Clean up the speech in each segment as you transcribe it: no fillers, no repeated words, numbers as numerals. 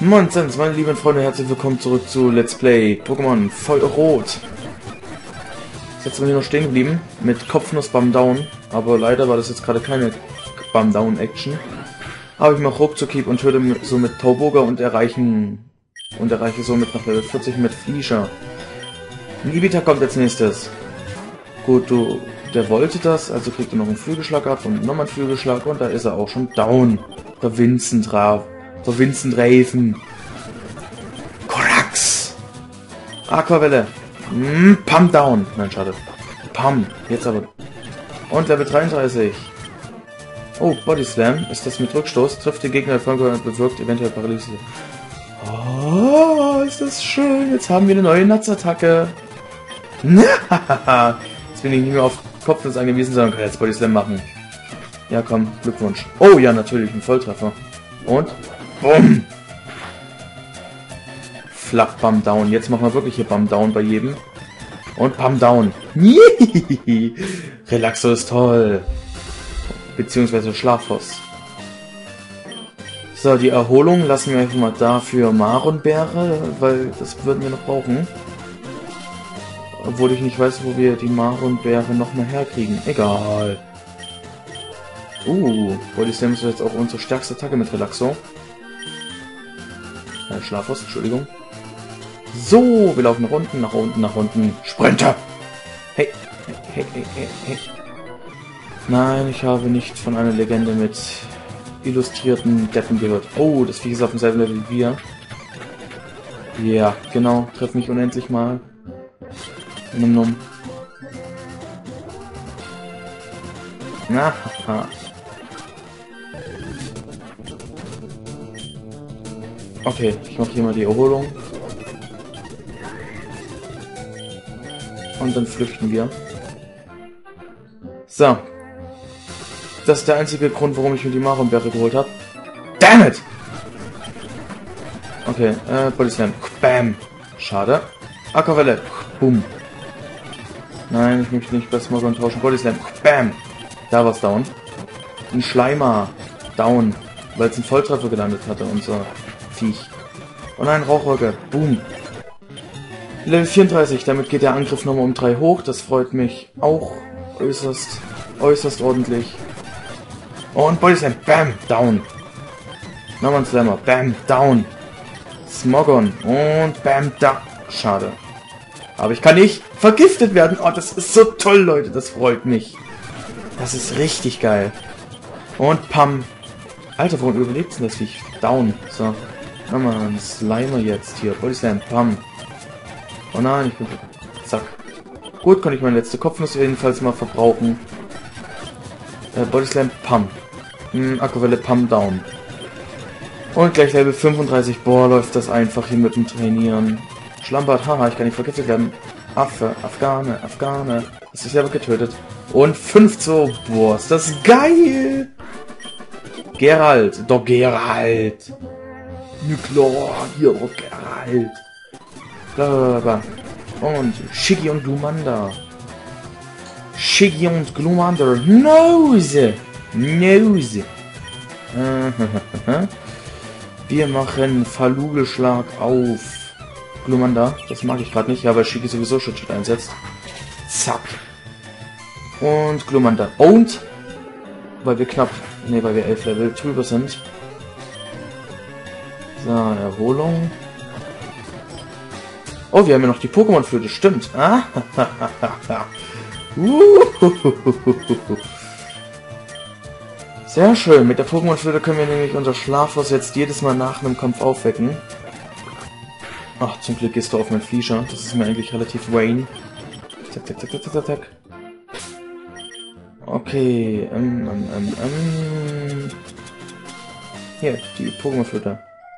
Monsens, meine lieben Freunde, herzlich willkommen zurück zu Let's Play Pokémon Feuerrot. Jetzt sind wir hier noch stehen geblieben mit Kopfnuss Bam Down, aber leider war das jetzt gerade keine Bam Down Action. Aber ich mache Ruckzuck und töte so mit Tauboga und erreiche somit nach Level 40 mit Fleischer. Nibita kommt als nächstes. Gut, der wollte das, also kriegt er noch einen Flügelschlag ab und nochmal einen Flügelschlag und da ist er auch schon down. Der Vincent Raven. Korax. Aquavelle. Pam down. Nein, schade. Pam. Jetzt aber. Und Level 33. Oh, Body Slam. Ist das mit Rückstoß? Trifft den Gegner und bewirkt eventuell Paralyse. Oh, ist das schön. Jetzt haben wir eine neue Natzattacke. Jetzt bin ich nicht mehr auf Kopfnuss angewiesen, sondern kann jetzt Body Slam machen. Ja, komm. Glückwunsch. Oh, ja, natürlich. Ein Volltreffer. Und bumm! Flach Bam Down. Jetzt machen wir wirklich hier Bam Down bei jedem. Und Bam Down. Relaxo ist toll. Beziehungsweise Schlafhaus. So, die Erholung lassen wir einfach mal da für Maronbeere, weil das würden wir noch brauchen. Obwohl ich nicht weiß, wo wir die Maronbeere noch mal herkriegen. Egal. Body Slam ist jetzt auch unsere stärkste Attacke mit Relaxo. Schlafhaus, Entschuldigung. So, wir laufen nach unten. Sprinter! Hey. Nein, ich habe nicht von einer Legende mit illustrierten Deppen gehört. Oh, das Vieh ist auf demselben Level wie wir. Ja, genau. Treff mich unendlich mal. Num. Na, haha. Okay, ich mache hier mal die Erholung. Und dann flüchten wir. So. Das ist der einzige Grund, warum ich mir die Maronbeere geholt habe. Damn it! Okay, Body Slam. Bam! Schade. Aquavelle. Boom. Nein, ich möchte nicht bei Smogon tauschen. Body Slam. Bam! Da war's down. Ein Schleimer. Down. Weil es einen Volltreffer gelandet hatte, unser Viech. Und ein Rauchwolke. Boom. Level 34. Damit geht der Angriff nochmal um 3 hoch. Das freut mich auch äußerst ordentlich. Und Body Slam. Bam. Down. Nochmal ein Slammer. Bam. Down. Smogon. Und Bam. Da. Schade. Aber ich kann nicht vergiftet werden. Oh, das ist so toll, Leute. Das freut mich. Das ist richtig geil. Und Pam. Alter, warum überlebt denn das Viech? Down. So. Nochmal ein Slimer jetzt hier. Body Slam. Pam. Oh nein, ich bin... Zack. Gut, kann ich meine letzte Kopfnuss jedenfalls mal verbrauchen. Body Slam. Pam. Aquavelle. Pam. Down. Und gleich Level 35. Boah, läuft das einfach hier mit dem Trainieren. Schlammbart. Haha, ich kann nicht vergiftet werden. Affe. Afghane. Das ist selber getötet. Und 5-2. Boah, ist das geil! Geralt. Doch Geralt. Nuklear. Hier, doch Geralt. Blablabla. Und Shiggy und Glumanda. Nose. Wir machen Falugelschlag auf Glumanda. Das mag ich gerade nicht, ja, weil Shiggy sowieso Schutzschild einsetzt. Zack. Und Glumanda. Und weil wir weil wir 11 Level drüber sind. So, Erholung. Oh, wir haben ja noch die Pokémon-Flöte, stimmt. Sehr schön. Mit der Pokémon-Flöte können wir nämlich unser Schlafhaus jetzt jedes Mal nach einem Kampf aufwecken. Ach, zum Glück gehst du auf mein Fleischer. Das ist mir eigentlich relativ Wayne. Zack. Okay, Hier, die Pokémon-Flöte.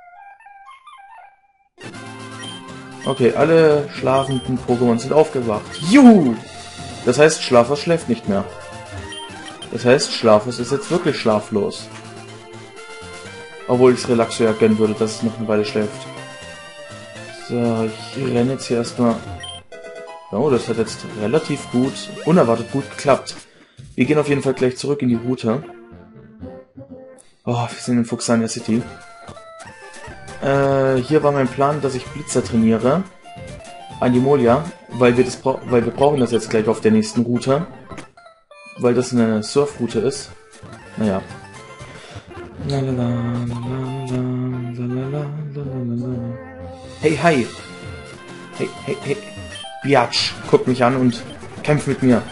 Okay, alle schlafenden Pokémon sind aufgewacht. Juhu! Das heißt, Schlafhaus schläft nicht mehr. Das heißt, Schlafhaus ist jetzt wirklich schlaflos. Obwohl ich es Relaxo ja gönnen würde, dass es noch eine Weile schläft. So, ich renne jetzt hier erstmal... Oh, das hat jetzt relativ unerwartet gut geklappt. Wir gehen auf jeden Fall gleich zurück in die Route. Oh, wir sind in Fuxania City. Hier war mein Plan, dass ich Blitzer trainiere. Animolia, weil wir brauchen das jetzt gleich auf der nächsten Route. Weil das eine Surfroute ist. Naja. Hey, hi! Hey, hey, hey! Biatch, guck mich an und kämpf mit mir.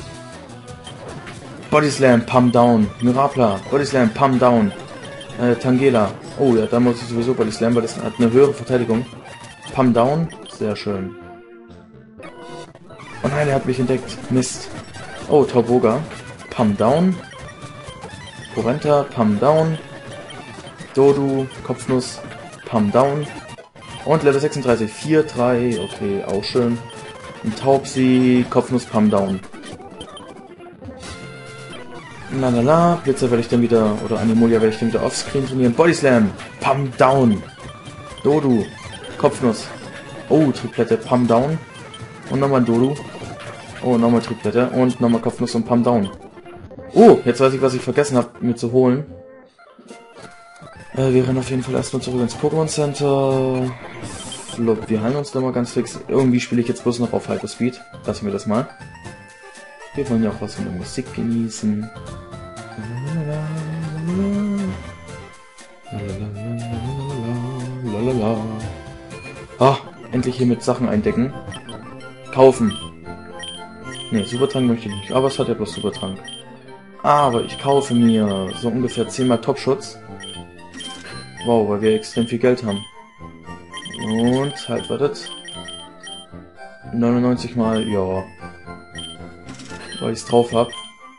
Bodyslam, Palm Down. Mirapla, Bodyslam, Palm Down. Tangela. Oh ja, da muss ich sowieso Bodyslam, weil das hat eine höhere Verteidigung. Palm Down, sehr schön. Oh nein, er hat mich entdeckt. Mist. Oh, Tauboga. Palm Down. Porenta, Palm Down. Dodu, Kopfnuss, Palm Down. Und Level 36, 4-3. Okay, auch schön. Und Taubsi, Kopfnuss, Palm Down. Lalala, Blitzer werde ich dann wieder, oder Animolia werde ich dann wieder offscreen trainieren. Bodyslam, Palm Down. Dodu, Kopfnuss. Oh, Triplette, Palm Down. Und nochmal Dodu. Oh, nochmal Triplette. Und nochmal Kopfnuss und Palm Down. Oh, jetzt weiß ich, was ich vergessen habe, mir zu holen. Wir rennen auf jeden Fall erstmal zurück ins Pokémon Center. Flop, wir heilen uns da mal ganz fix. Irgendwie spiele ich jetzt bloß noch auf Hyperspeed. Lassen wir das mal. Wir wollen ja auch was von der Musik genießen. Ah, endlich hier mit Sachen eindecken. Kaufen. Ne, Supertrank möchte ich nicht. Aber es hat ja bloß Supertrank. Aber ich kaufe mir so ungefähr 10 mal Topschutz. Wow, weil wir extrem viel Geld haben. Und halt, wartet. 99 mal, ja. Weil ich es drauf habe.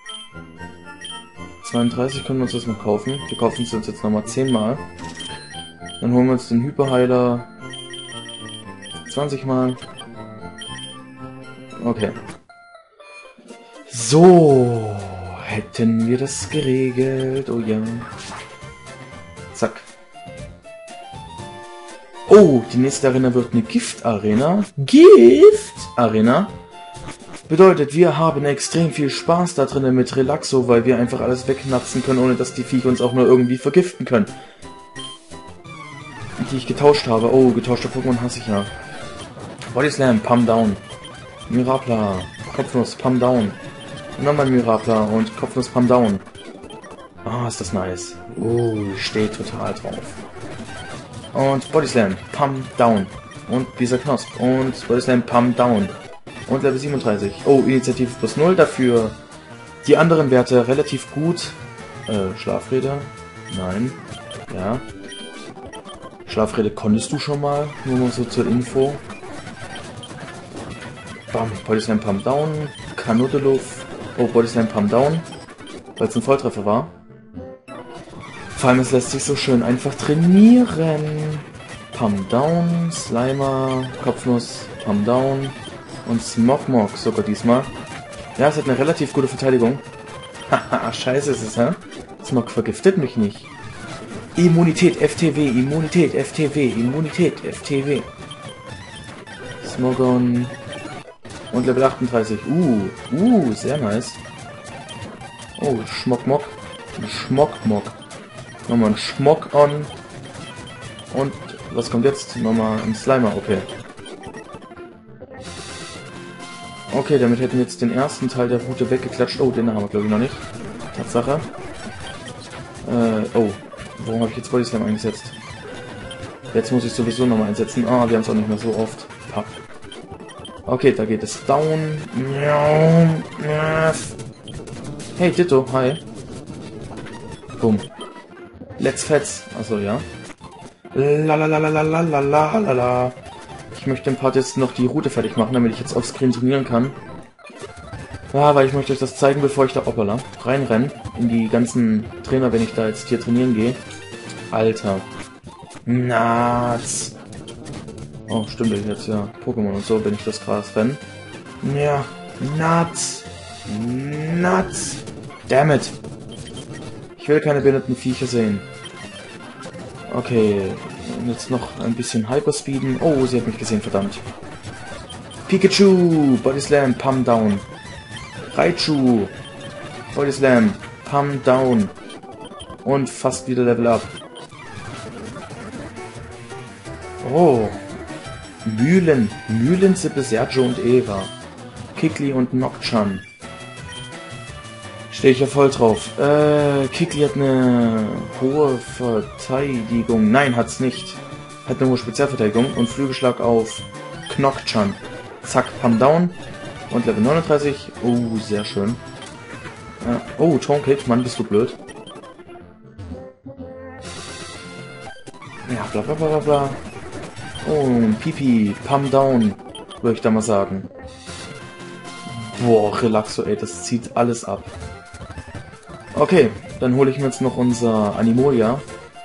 32 können wir uns das noch kaufen. Wir kaufen es uns jetzt nochmal 10 mal. Dann holen wir uns den Hyperheiler 20 mal. Okay. So, hätten wir das geregelt. Oh ja. Zack. Oh, die nächste Arena wird eine Gift-Arena. Gift-Arena? Bedeutet, wir haben extrem viel Spaß da drinnen mit Relaxo, weil wir einfach alles wegknapsen können, ohne dass die Viecher uns auch nur irgendwie vergiften können. Die ich getauscht habe. Oh, getauschte Pokémon hasse ich ja. Bodyslam, Palm Down. Mirapla, Kopfnuss, Palm Down. Und nochmal Mirapla und Kopfnuss, Palm Down. Ah, ist das nice. Oh, steht total drauf. Und Bodyslam, Palm Down. Und dieser Knosp. Und Bodyslam, Palm Down. Und Level 37. Oh, Initiative plus 0. Dafür die anderen Werte relativ gut. Schlafrede? Nein. Ja. Schlafrede konntest du schon mal. Nur mal so zur Info. Bam. Bodyslam, Palm Down. Kanodeluf. Oh, Bodyslam, Palm Down. Weil es ein Volltreffer war. Vor allem, es lässt sich so schön einfach trainieren. Palm Down. Slimer. Kopfnuss. Palm Down. Und Smogmog sogar diesmal. Ja, es hat eine relativ gute Verteidigung. Haha, scheiße ist es, hä? Smog vergiftet mich nicht. Immunität FTW, Immunität FTW, Immunität FTW. Smogon. Und Level 38. Sehr nice. Oh, Schmockmock. Schmockmock. Nochmal ein Schmock-On. Und was kommt jetzt? Nochmal ein Slimer, okay. Okay, damit hätten wir jetzt den ersten Teil der Route weggeklatscht. Oh, den haben wir glaube ich noch nicht. Tatsache. Oh, warum habe ich jetzt Bodyslam eingesetzt? Jetzt muss ich sowieso nochmal einsetzen. Ah, wir haben es auch nicht mehr so oft. Papp. Okay, da geht es down. Hey, Ditto, hi. Boom. Let's fetz. Achso, ja. Lalalalalalala. Ich möchte im Part jetzt noch die Route fertig machen, damit ich jetzt auf Screen trainieren kann. Ja, weil ich möchte euch das zeigen, bevor ich da reinrenne. In die ganzen Trainer, wenn ich da jetzt hier trainieren gehe. Alter. Nuts. Oh, stimmt, ich jetzt ja Pokémon und so, wenn ich das Gras renne. Ja, Nuts. Nuts. Damn it. Ich will keine behinderten Viecher sehen. Okay. Und jetzt noch ein bisschen Hyperspeeden. Oh, sie hat mich gesehen, verdammt. Pikachu, Bodyslam, Palm Down. Raichu, Bodyslam, Palm Down. Und fast wieder Level Up. Oh. Mühlen. Mühlensippe, Sergio und Eva. Kikli und Nocturne. Stehe ich ja voll drauf. Kikli hat eine hohe Verteidigung. Nein, hat's nicht. Hat eine hohe Spezialverteidigung und Flügelschlag auf Nocturne. Zack, Pam down. Und Level 39. Oh, sehr schön. Oh, Tonkit, Mann, bist du blöd. Ja, bla bla bla bla. Oh, Pipi, Pam down, würde ich da mal sagen. Boah, Relaxo, ey, das zieht alles ab. Okay, dann hole ich mir jetzt noch unser Animolia.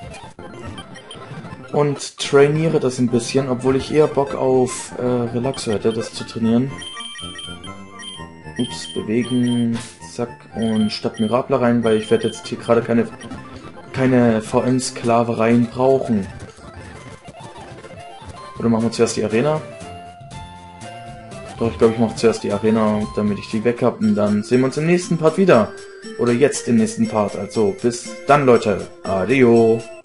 Und trainiere das ein bisschen, obwohl ich eher Bock auf Relaxo hätte, das zu trainieren. Ups, bewegen, zack, und statt Mirabler rein, weil ich werde jetzt hier gerade keine VM-Sklavereien brauchen. Oder machen wir zuerst die Arena? Doch, ich glaube, ich mache zuerst die Arena, damit ich die weg habe. Und dann sehen wir uns im nächsten Part wieder. Oder jetzt im nächsten Part. Also, bis dann, Leute. Adio.